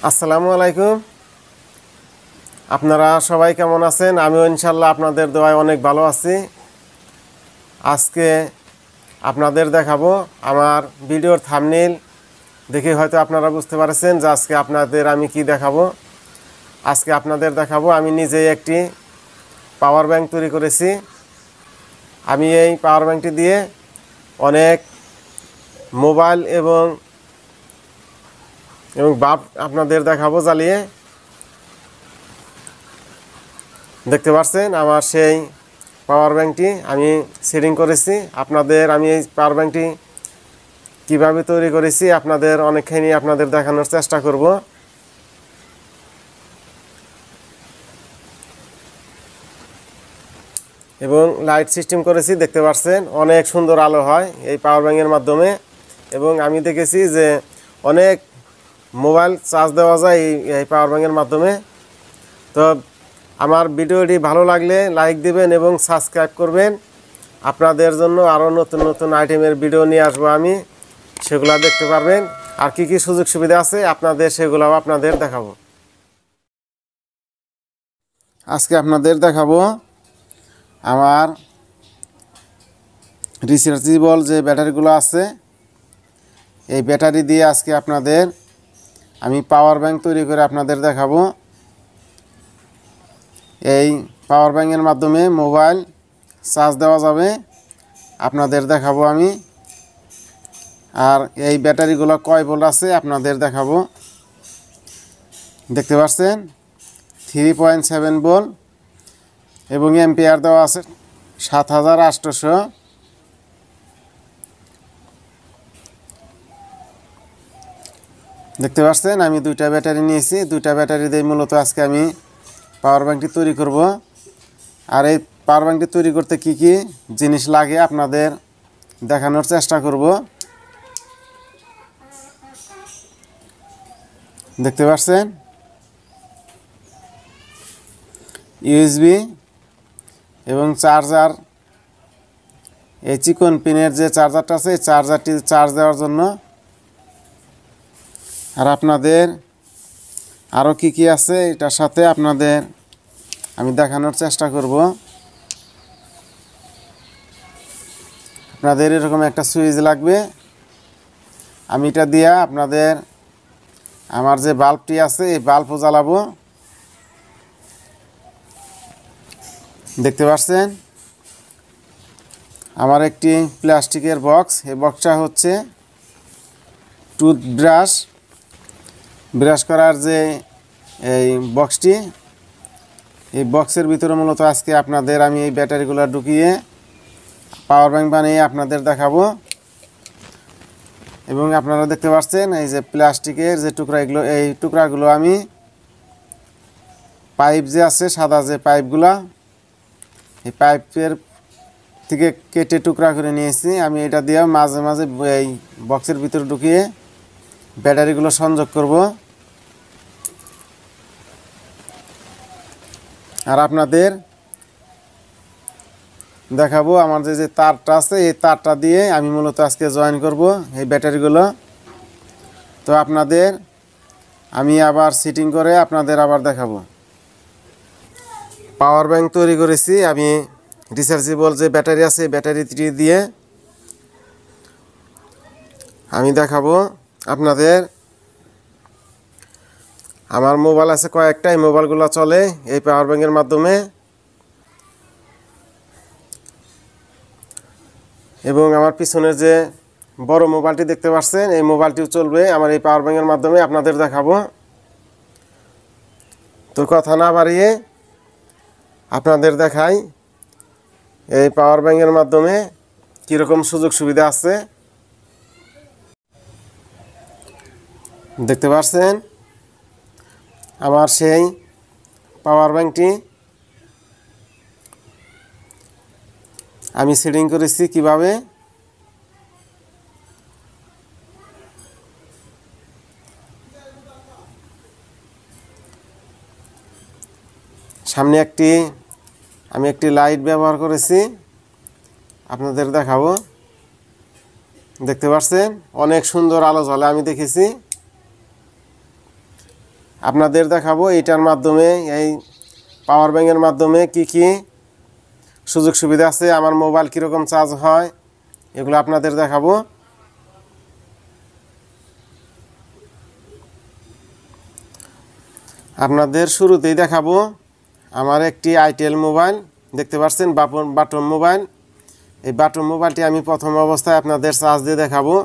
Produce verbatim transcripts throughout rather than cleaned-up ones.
আসসালামু আলাইকুম। আপনারা সবাই কেমন আছেন? আমিও ইনশাল্লাহ আপনাদের দোয়ায় অনেক ভালো আছি। আজকে আপনাদের দেখাবো আমার ভিডিওর থাম্বনেইল দেখে হয়তো আপনারা বুঝতে পারছেন যে আজকে আপনাদের আমি কি দেখাবো। আজকে আপনাদের দেখাবো আমি নিজেই একটি পাওয়ার ব্যাংক তৈরি করেছি। আমি এই পাওয়ার ব্যাংকটি দিয়ে অনেক মোবাইল এবং এবং বাল্ব আপনাদের দেখাবো জ্বালিয়ে। দেখতে পাচ্ছেন আমার সেই পাওয়ার ব্যাংকটি আমি সেটিং করেছি। আপনাদের আমি এই পাওয়ার ব্যাংকটি কীভাবে তৈরি করেছি আপনাদের অনেকখানি আপনাদের দেখানোর চেষ্টা করব। এবং লাইট সিস্টেম করেছি, দেখতে পাচ্ছেন অনেক সুন্দর আলো হয় এই পাওয়ার ব্যাংকের মাধ্যমে। এবং আমি দেখেছি যে অনেক মোবাইল চার্জ দেওয়া যায় এই এই পাওয়ার ব্যাংকের মাধ্যমে। তো আমার ভিডিওটি ভালো লাগলে লাইক দিবেন এবং সাবস্ক্রাইব করবেন। আপনাদের জন্য আরও নতুন নতুন আইটেমের ভিডিও নিয়ে আসবো আমি, সেগুলো দেখতে পারবেন। আর কি কি সুযোগ সুবিধা আছে আপনাদের সেগুলোও আপনাদের দেখাবো। আজকে আপনাদের দেখাবো আমার রিচার্জেবল যে ব্যাটারিগুলো আছে এই ব্যাটারি দিয়ে আজকে আপনাদের আমি পাওয়ার ব্যাংক তৈরি করে আপনাদের দেখাবো। এই পাওয়ার ব্যাংকের মাধ্যমে মোবাইল চার্জ দেওয়া যাবে আপনাদের দেখাবো আমি। আর এই ব্যাটারিগুলো কয় ভোল্ট আছে আপনাদের দেখাবো। দেখতে পাচ্ছেন থ্রি পয়েন্ট সেভেন ভোল্ট এবং এম্পিয়ার দেওয়া আছে সাত হাজার আটশোশো। দেখতে পাচ্ছেন আমি দুইটা ব্যাটারি নিয়েছি। দুইটা ব্যাটারি দিয়ে মূলত আজকে আমি পাওয়ার ব্যাংকটি তৈরি করব। আর এই পাওয়ার ব্যাংকটি তৈরি করতে কি কি জিনিস লাগে আপনাদের দেখানোর চেষ্টা করব। দেখতে পাচ্ছেন ইউএসবি এবং চার্জার, এই চিকন পিনের যে চার্জারটা আছে এই চার্জারটি চার্জ দেওয়ার জন্য। আর আপনাদের আরও কি কি আছে এটার সাথে আপনাদের আমি দেখানোর চেষ্টা করব। আপনাদের এরকম একটা সুইচ লাগবে। আমি এটা দিয়া আপনাদের আমার যে বাল্বটি আছে এই বাল্বও জ্বালাবো। দেখতে পাচ্ছেন আমার একটি প্লাস্টিকের বক্স। এই বক্সটা হচ্ছে টুথব্রাশ ব্রাশ করার যে এই বক্সটি, এই বক্সের ভিতরে মূলত আজকে আপনাদের আমি এই ব্যাটারিগুলো ঢুকিয়ে পাওয়ার ব্যাংক বানিয়ে আপনাদের দেখাবো। এবং আপনারা দেখতে পাচ্ছেন এই যে প্লাস্টিকের যে টুকরাগুলো, এই টুকরাগুলো আমি পাইপ যে আছে সাদা যে পাইপগুলা, এই পাইপের থেকে কেটে টুকরা করে নিয়েছি। আমি এটা দিয়ে মাঝে মাঝে এই বক্সের ভিতরে ঢুকিয়ে ব্যাটারিগুলো সংযোগ করব। আর আপনাদের দেখাবো আমার যে যে তারটা আছে এই তারটা দিয়ে আমি মূলত আজকে জয়েন করব এই ব্যাটারিগুলো। তো আপনাদের আমি আবার সেটিং করে আপনাদের আবার দেখাবো। পাওয়ার ব্যাংক তৈরি করেছি আমি রিচার্জেবল যে ব্যাটারি আছে ব্যাটারিটি দিয়ে আমি দেখাবো আপনাদের। আমার মোবাইল আছে কয়েকটা, এই মোবাইলগুলো চলে এই পাওয়ার ব্যাংকের মাধ্যমে। এবং আমার পিছনের যে বড় মোবাইলটি দেখতে পাচ্ছেন এই মোবাইলটিও চলবে আমার এই পাওয়ার ব্যাংকের মাধ্যমে আপনাদের দেখাবো। তো কথা না বাড়িয়ে আপনাদের দেখাই এই পাওয়ার ব্যাংকের মাধ্যমে কীরকম সুযোগ সুবিধা আছে। দেখতে পাচ্ছেন আমার সেই পাওয়ার ব্যাংকটি আমি সেটিং করেছি কিভাবে। সামনে একটি আমি একটি লাইট ব্যবহার করেছি আপনাদের দেখাবো। দেখতে পাচ্ছেন অনেক সুন্দর আলো জ্বলে আমি দেখেছি। আপনাদের দেখাবো এটার মাধ্যমে, এই পাওয়ার ব্যাংকের মাধ্যমে কি কি সুযোগ সুবিধা আছে, আমার মোবাইল কীরকম চার্জ হয়, এগুলো আপনাদের দেখাবো। আপনাদের শুরুতেই দেখাবো আমার একটি আইটেল মোবাইল, দেখতে পাচ্ছেন বাটন মোবাইল। এই বাটন মোবাইলটি আমি প্রথম অবস্থায় আপনাদের চার্জ দিয়ে দেখাবো।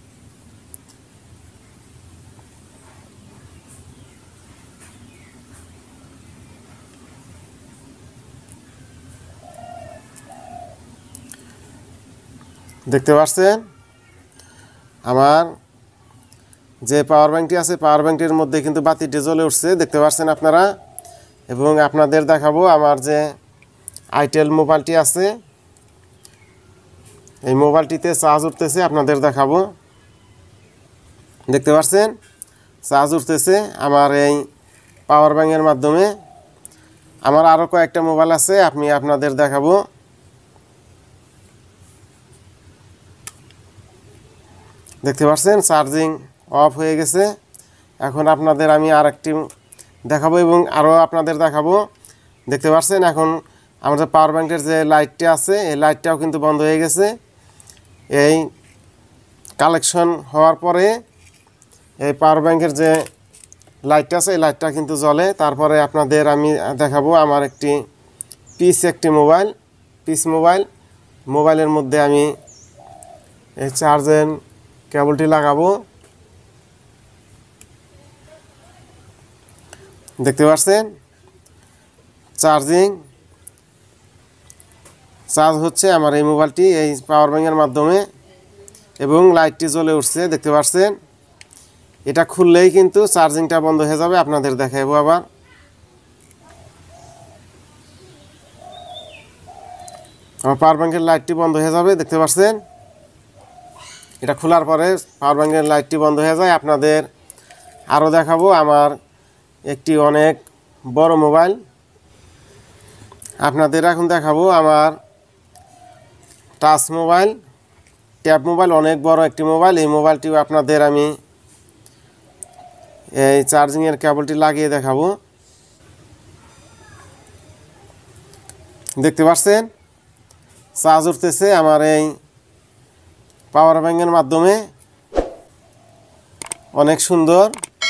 দেখতে পাচ্ছেন আমার যে পাওয়ার ব্যাংকটি আছে, পাওয়ার ব্যাংকটির মধ্যে কিন্তু বাতিটি জ্বলে উঠছে, দেখতে পাচ্ছেন আপনারা। এবং আপনাদের দেখাবো আমার যে আইটেল মোবাইলটি আছে, এই মোবাইলটিতে চার্জ উঠতেছে, আপনাদের দেখাবো। দেখতে পাচ্ছেন চার্জ উঠতেছে আমার এই পাওয়ার ব্যাংকের মাধ্যমে। আমার আরও কয়েকটা মোবাইল আছে, আমি আপনাদের দেখাবো। দেখতে পাচ্ছেন চার্জিং অফ হয়ে গেছে। এখন আপনাদের আমি আরেকটি দেখাবো এবং আরও আপনাদের দেখাবো। দেখতে পাচ্ছেন এখন আমাদের পাওয়ার ব্যাংকের যে লাইটটি আছে, এই লাইটটাও কিন্তু বন্ধ হয়ে গেছে। এই কালেকশন হওয়ার পরে এই পাওয়ার ব্যাংকের যে লাইটটা আছে, এই লাইটটা কিন্তু জ্বলে। তারপরে আপনাদের আমি দেখাবো আমার একটি পিস একটি মোবাইল, পিস মোবাইল মোবাইলের মধ্যে আমি এই চার্জের কেবলটি লাগাবো। দেখতে পাচ্ছেন চার্জিং চার্জ হচ্ছে আমার এই মোবাইলটি এই পাওয়ার ব্যাংকের মাধ্যমে এবং লাইটটি জ্বলে উঠছে, দেখতে পাচ্ছেন। এটা খুললেই কিন্তু চার্জিংটা বন্ধ হয়ে যাবে, আপনাদের দেখাবো আবার। আমার পাওয়ার ব্যাংকের লাইটটি বন্ধ হয়ে যাবে, দেখতে পাচ্ছেন। এটা খোলার পরে পাওয়ার ব্যাংকের লাইটটি বন্ধ হয়ে যায়। আপনাদের আরও দেখাবো আমার একটি অনেক বড় মোবাইল, আপনাদের এখন দেখাবো আমার টাচ মোবাইল, ট্যাব মোবাইল, অনেক বড় একটি মোবাইল। এই মোবাইলটিও আপনাদের আমি এই চার্জিংয়ের কেবলটি লাগিয়ে দেখাবো। দেখতে পাচ্ছেন চার্জ উঠতেছে আমার এই পাওয়ার ব্যাংকের মাধ্যমে, অনেক সুন্দর।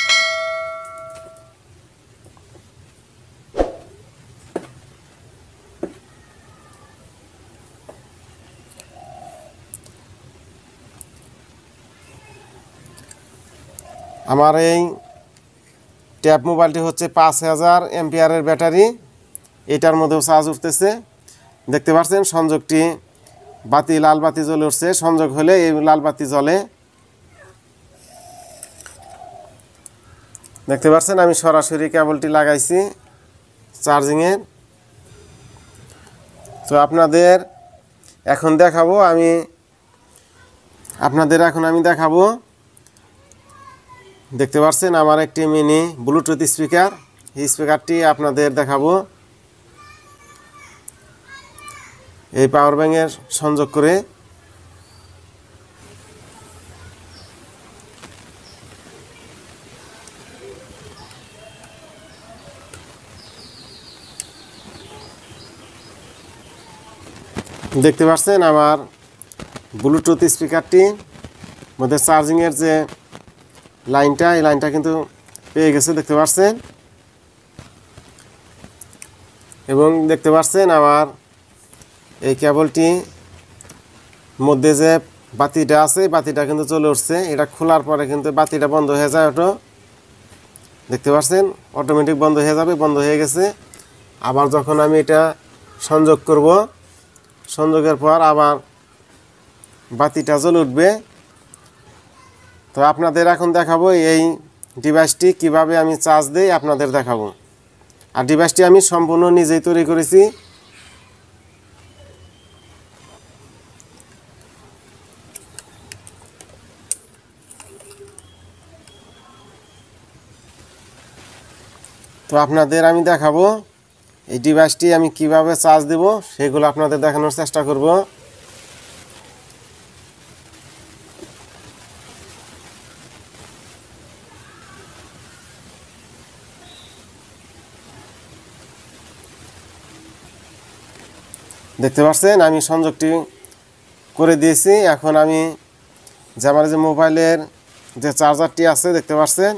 আমার এই ট্যাব মোবাইলটি হচ্ছে পাঁচ হাজার এমপিয়ারের ব্যাটারি, এটার মধ্যেও চার্জ উঠতেছে। দেখতে পাচ্ছেন সংযোগটি বাতি, লাল বাতি জ্বলে উঠছে, সংযোগ হলে এই লাল বাতি জ্বলে। দেখতে পাচ্ছেন আমি সরাসরি কেবলটি লাগাইছি চার্জিংয়ের। তো আপনাদের এখন দেখাবো আমি আপনাদের এখন আমি দেখাবো দেখতে পাচ্ছেন আমার একটি মিনি ব্লুটুথ স্পিকার, এই স্পিকারটি আপনাদের দেখাবো এই পাওয়ার ব্যাংকের সংযোগ করে। দেখতে পাচ্ছেন আমার ব্লুটুথ স্পিকারটি মধ্যে চার্জিংয়ের যে লাইনটা, এই লাইনটা কিন্তু পেয়ে গেছে, দেখতে পাচ্ছেন। এবং দেখতে পাচ্ছেন আমার এই কেবলটি মধ্যে যে বাতিটা আছে, বাতিটা কিন্তু চলে উঠছে। এটা খোলার পরে কিন্তু বাতিটা বন্ধ হয়ে যায় অটো, দেখতে পাচ্ছেন অটোমেটিক বন্ধ হয়ে যাবে, বন্ধ হয়ে গেছে। আবার যখন আমি এটা সংযোগ করব, সংযোগের পর আবার বাতিটা জ্বলে উঠবে। তো আপনাদের এখন দেখাবো এই ডিভাইসটি কিভাবে আমি চার্জ দেই, আপনাদের দেখাবো। আর ডিভাইসটি আমি সম্পূর্ণ নিজেই তৈরি করেছি। তো আপনাদের আমি দেখাবো এই ডিভাইসটি আমি কিভাবে চার্জ দেব, সেগুলো আপনাদের দেখানোর চেষ্টা করব। দেখতে পাচ্ছেন আমি সংযোগটি করে দিয়েছি। এখন আমি যে আমার যে মোবাইলের যে চার্জারটি আছে দেখতে পাচ্ছেন,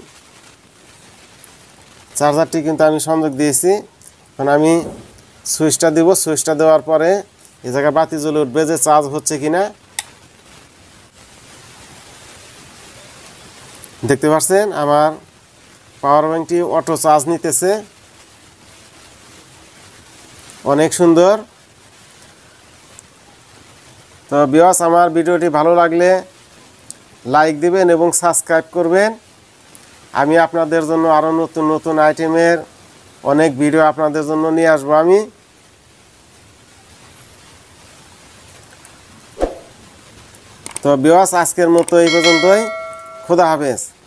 চার্জারটি কিন্তু আমি সংযোগ দিয়েছি। এখন আমি সুইচটা দেব, সুইচটা দেওয়ার পরে এই জায়গায় বাতি জ্বলে উঠবে যে চার্জ হচ্ছে কিনা। দেখতে পাচ্ছেন আমার পাওয়ার ব্যাংকটি অটো চার্জ নিতেছে, অনেক সুন্দর। তো ভিউয়ার্স, আমার ভিডিওটি ভালো লাগলে লাইক দিবেন এবং সাবস্ক্রাইব করবেন। আমি আপনাদের জন্য আরও নতুন নতুন আইটেমের অনেক ভিডিও আপনাদের জন্য নিয়ে আসবো আমি। তো ভিউয়ার্স, আজকের মতো এই পর্যন্তই। খোদা হাফেজ।